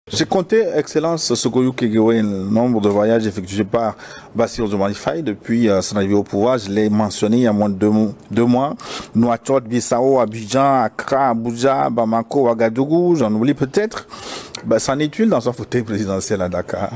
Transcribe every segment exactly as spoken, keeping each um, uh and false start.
J'ai compté, Excellence Sokoyou Kegewe, le nombre de voyages effectués par Bassirou Diomaye Faye depuis euh, son arrivée au pouvoir. Je l'ai mentionné il y a moins de deux, deux mois. Nouakchott, Bissau, Abidjan, Accra, Abuja, Bamako, Ouagadougou, j'en oublie peut-être. Ben, c'en est-il dans son fauteuil présidentiel à Dakar?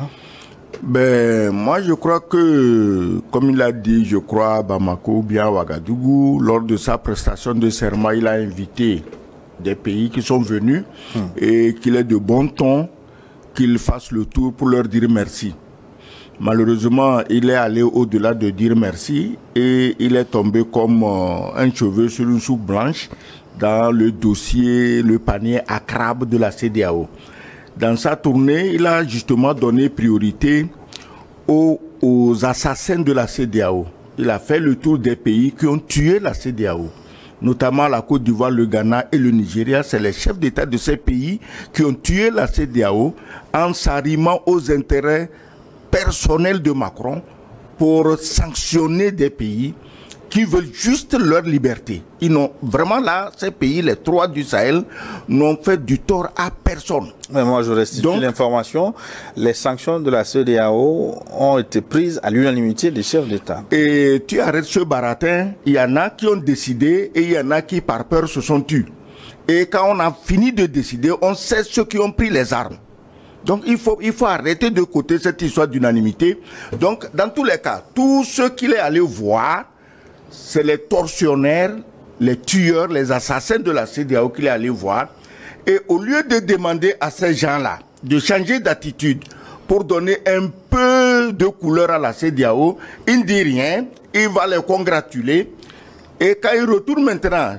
Ben, moi, je crois que, comme il a dit, je crois, à Bamako ou bien à Ouagadougou, lors de sa prestation de serment, il a invité des pays qui sont venus hmm. et qu'il est de bon ton qu'il fasse le tour pour leur dire merci. Malheureusement, il est allé au-delà de dire merci et il est tombé comme euh, un cheveu sur une soupe blanche dans le dossier, le panier à crabe de la C E D E A O. Dans sa tournée, il a justement donné priorité aux, aux assassins de la C E D E A O. Il a fait le tour des pays qui ont tué la C E D E A O. Notamment la Côte d'Ivoire, le Ghana et le Nigeria, c'est les chefs d'État de ces pays qui ont tué la C E D E A O en s'arrimant aux intérêts personnels de Macron pour sanctionner des pays qui veulent juste leur liberté. Ils n'ont vraiment là, ces pays, les trois du Sahel, n'ont fait du tort à personne. Mais moi, je restitue l'information. Les sanctions de la C E D E A O ont été prises à l'unanimité des chefs d'État. Et tu arrêtes ce baratin, il y en a qui ont décidé et il y en a qui, par peur, se sont tus. Et quand on a fini de décider, on sait ceux qui ont pris les armes. Donc, il faut, il faut arrêter de côté cette histoire d'unanimité. Donc, dans tous les cas, tous ceux qu'il est allé voir, c'est les tortionnaires, les tueurs, les assassins de la C E D E A O qu'il est allé voir. Et au lieu de demander à ces gens-là de changer d'attitude pour donner un peu de couleur à la C E D E A O, il ne dit rien, il va les congratuler. Et quand il retourne maintenant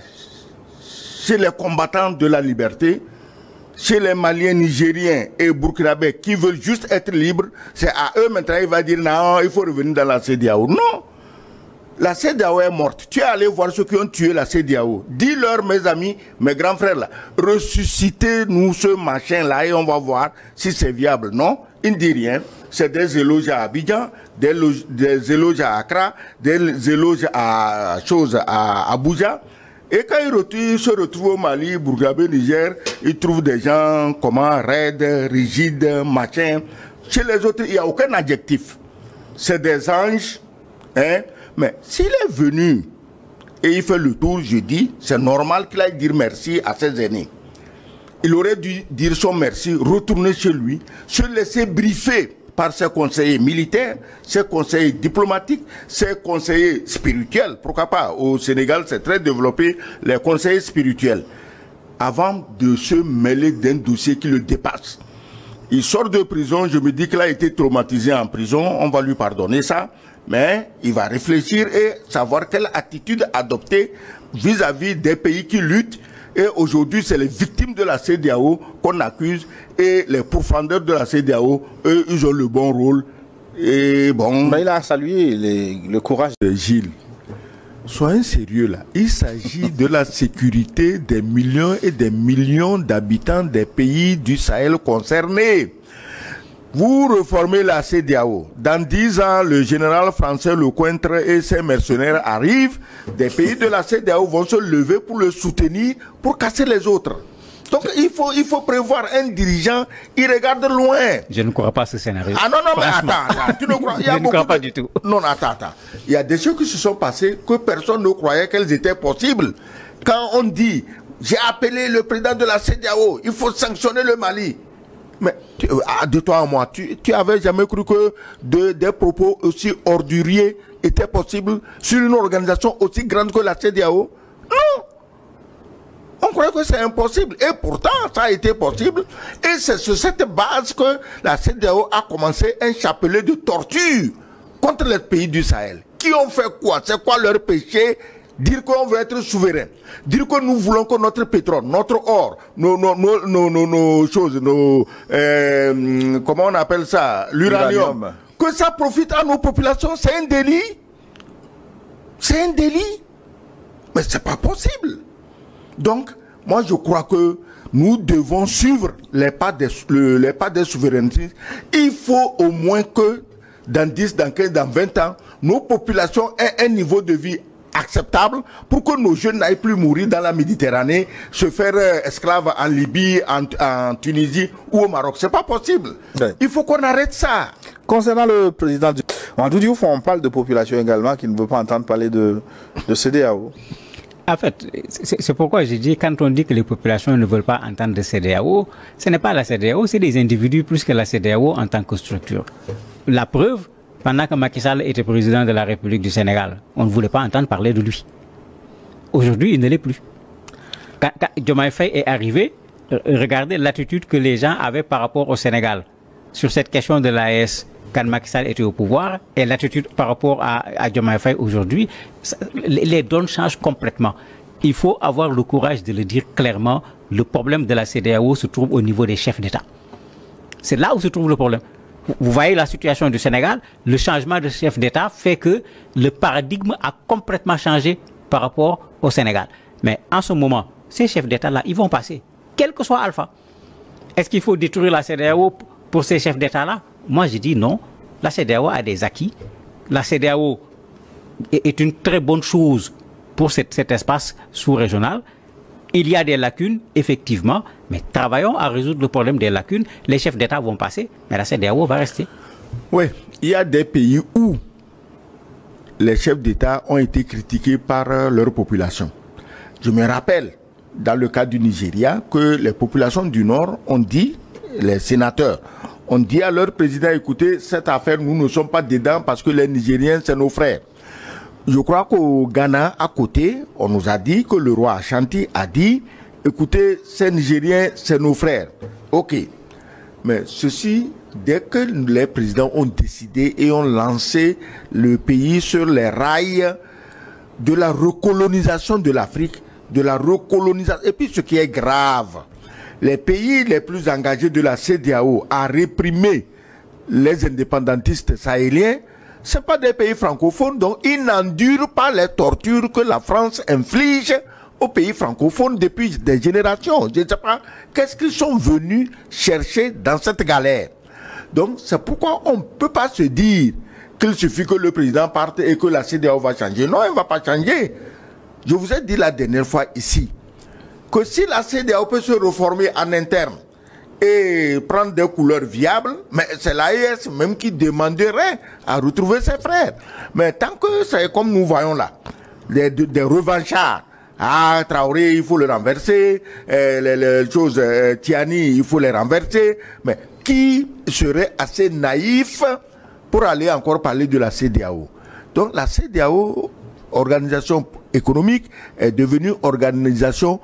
chez les combattants de la liberté, chez les Maliens, Nigériens et Burkinabés qui veulent juste être libres, c'est à eux maintenant il va dire non, il faut revenir dans la C E D E A O. Non! La C E D E A O est morte. Tu es allé voir ceux qui ont tué la C E D E A O. Dis-leur, mes amis, mes grands frères là, ressuscitez-nous ce machin-là et on va voir si c'est viable. Non, il ne dit rien. C'est des éloges à Abidjan, des, des éloges à Accra, des éloges à chose à Abuja. Et quand il, retrouve, il se retrouve au Mali, Burkinabé, Niger, il trouve des gens comment raides, rigides, machin. Chez les autres, il n'y a aucun adjectif. C'est des anges, hein. Mais s'il est venu et il fait le tour, je dis, c'est normal qu'il aille dire merci à ses aînés. Il aurait dû dire son merci, retourner chez lui, se laisser briefer par ses conseillers militaires, ses conseillers diplomatiques, ses conseillers spirituels. Pourquoi pas? Au Sénégal, c'est très développé, les conseillers spirituels. Avant de se mêler d'un dossier qui le dépasse. Il sort de prison, je me dis qu'il a été traumatisé en prison, on va lui pardonner ça. Mais il va réfléchir et savoir quelle attitude adopter vis-à-vis des pays qui luttent. Et aujourd'hui, c'est les victimes de la C E D E A O qu'on accuse et les pourfendeurs de la C E D E A O, eux, ils ont le bon rôle. Et bon. Mais il a salué les, le courage de Gilles. Soyez sérieux là. Il s'agit de la sécurité des millions et des millions d'habitants des pays du Sahel concernés. Vous reformez la C E D E A O. Dans dix ans, le général français Lecointre et ses mercenaires arrivent. Des pays de la C E D E A O vont se lever pour le soutenir, pour casser les autres. Donc il faut, il faut prévoir un dirigeant, il regarde loin. Je ne crois pas à ce scénario. Ah non, non, mais attends, attends, tu ne crois, il y a Je ne crois pas de... du tout. Non, attends, attends. Il y a des choses qui se sont passées que personne ne croyait qu'elles étaient possibles. Quand on dit, j'ai appelé le président de la C E D E A O, il faut sanctionner le Mali. Mais tu, de toi à moi, tu, tu avais jamais cru que de, des propos aussi orduriers étaient possibles sur une organisation aussi grande que la C E D E A O? Non! On croyait que c'est impossible. Et pourtant, ça a été possible. Et c'est sur cette base que la C E D E A O a commencé un chapelet de torture contre les pays du Sahel. Qui ont fait quoi? C'est quoi leur péché? Dire qu'on veut être souverain, dire que nous voulons que notre pétrole, notre or, nos, nos, nos, nos, nos, nos choses, nos, euh, comment on appelle ça, l'uranium, que ça profite à nos populations, c'est un délit. C'est un délit. Mais c'est pas possible. Donc, moi je crois que nous devons suivre les pas des, le, les pas des souverainetés. Il faut au moins que dans dix, dans quinze, dans vingt ans, nos populations aient un niveau de vie acceptable pour que nos jeunes n'aillent plus mourir dans la Méditerranée, se faire euh, esclaves en Libye, en, en Tunisie ou au Maroc. C'est pas possible. Ouais. Il faut qu'on arrête ça. Concernant le président du... Mamadou Diouf, on parle de population également qui ne veut pas entendre parler de, de C D A O. En fait, c'est pourquoi j'ai dit, quand on dit que les populations ne veulent pas entendre de C D A O, ce n'est pas la C D A O, c'est des individus plus que la C D A O en tant que structure. La preuve, pendant que Macky Sall était président de la République du Sénégal, on ne voulait pas entendre parler de lui. Aujourd'hui, il ne l'est plus. Quand, quand Diomaye Faye est arrivé, regardez l'attitude que les gens avaient par rapport au Sénégal sur cette question de l'A E S quand Macky Sall était au pouvoir et l'attitude par rapport à, à Diomaye Faye aujourd'hui, les donnes changent complètement. Il faut avoir le courage de le dire clairement, le problème de la C D A O se trouve au niveau des chefs d'État. C'est là où se trouve le problème. Vous voyez la situation du Sénégal, le changement de chef d'État fait que le paradigme a complètement changé par rapport au Sénégal. Mais en ce moment, ces chefs d'État-là, ils vont passer, quel que soit Alpha. Est-ce qu'il faut détruire la C D A O pour ces chefs d'État-là? Moi, je dis non. La C D A O a des acquis. La C D A O est une très bonne chose pour cet, cet espace sous-régional. Il y a des lacunes, effectivement, mais travaillons à résoudre le problème des lacunes. Les chefs d'État vont passer, mais la C D A O va rester. Oui, il y a des pays où les chefs d'État ont été critiqués par leur population. Je me rappelle, dans le cas du Nigeria, que les populations du Nord ont dit, les sénateurs, ont dit à leur président, écoutez, cette affaire, nous ne sommes pas dedans parce que les Nigériens, c'est nos frères. Je crois qu'au Ghana, à côté, on nous a dit que le roi Ashanti a dit, écoutez, ces Nigériens, c'est nos frères. Ok. Mais ceci, dès que les présidents ont décidé et ont lancé le pays sur les rails de la recolonisation de l'Afrique, de la recolonisation, et puis ce qui est grave, les pays les plus engagés de la C D A O à réprimer les indépendantistes sahéliens, ce pas des pays francophones, donc ils n'endurent pas les tortures que la France inflige aux pays francophones depuis des générations. Je ne sais pas qu'est-ce qu'ils sont venus chercher dans cette galère. Donc c'est pourquoi on ne peut pas se dire qu'il suffit que le président parte et que la C D A O va changer. Non, elle ne va pas changer. Je vous ai dit la dernière fois ici que si la C D A O peut se reformer en interne et prendre des couleurs viables, mais c'est l'A E S même qui demanderait à retrouver ses frères. Mais tant que c'est comme nous voyons là, des, des revanchards, ah, Traoré, il faut le renverser, euh, les, les choses, euh, Tiani, il faut les renverser, mais qui serait assez naïf pour aller encore parler de la C D A O? Donc la C D A O, organisation économique, est devenue organisation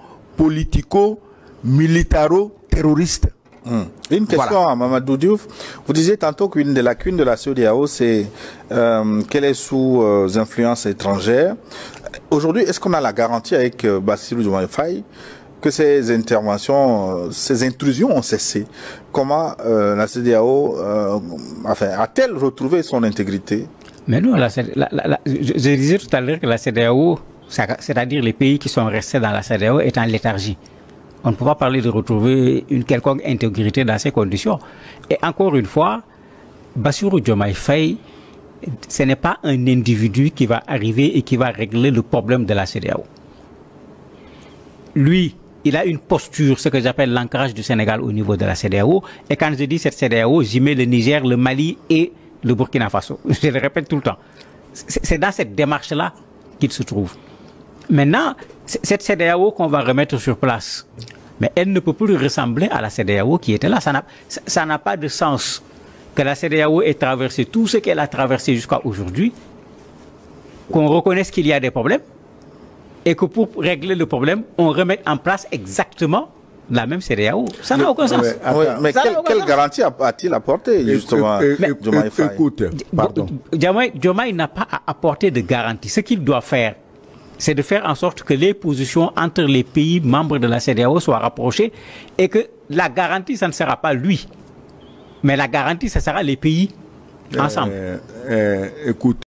politico-militaro-terroriste. Hum. Une question voilà. à Mamadou Diouf. Vous disiez tantôt qu'une des lacunes de la C D A O, c'est euh, qu'elle est sous euh, influence étrangère. Aujourd'hui, est-ce qu'on a la garantie avec euh, Bassirou Diomaye Faye que ces interventions, euh, ces intrusions ont cessé? Comment euh, la C D A O euh, enfin, a-t-elle retrouvé son intégrité? Mais non, la, la, la, la, je, je disais tout à l'heure que la C D A O, c'est-à-dire les pays qui sont restés dans la C D A O, est en léthargie. On ne peut pas parler de retrouver une quelconque intégrité dans ces conditions. Et encore une fois, Bassirou Diomaye Faye, ce n'est pas un individu qui va arriver et qui va régler le problème de la C D A O. Lui, il a une posture, ce que j'appelle l'ancrage du Sénégal au niveau de la C D A O. Et quand je dis cette C D A O, j'y mets le Niger, le Mali et le Burkina Faso. Je le répète tout le temps. C'est dans cette démarche-là qu'il se trouve. Maintenant, cette C D A O qu'on va remettre sur place, mais elle ne peut plus ressembler à la C D A O qui était là. Ça n'a ça n'a pas de sens que la C D A O ait traversé tout ce qu'elle a traversé jusqu'à aujourd'hui, qu'on reconnaisse qu'il y a des problèmes, et que pour régler le problème, on remette en place exactement la même C D A O. Ça n'a aucun sens. Ouais, ouais, mais quelle, quelle garantie a-t-il apporté, justement, Diomaye Faye? Écoute, pardon. Diomaye n'a pas à apporter de garantie. Ce qu'il doit faire, c'est de faire en sorte que les positions entre les pays membres de la C D A O soient rapprochées et que la garantie, ça ne sera pas lui. Mais la garantie, ça sera les pays ensemble. Euh, euh, écoute.